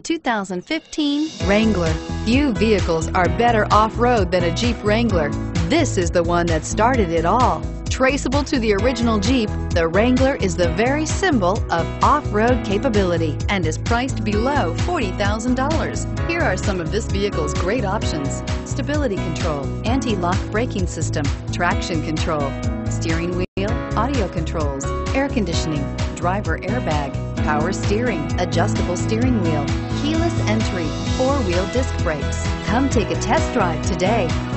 2015 Wrangler. Few vehicles are better off-road than a Jeep Wrangler. This is the one that started it all. Traceable to the original Jeep, the Wrangler is the very symbol of off-road capability and is priced below $40,000. Here are some of this vehicle's great options: stability control, anti-lock braking system, traction control, steering wheel audio controls, air conditioning, driver airbag, power steering, adjustable steering wheel, keyless entry, four-wheel disc brakes. Come take a test drive today.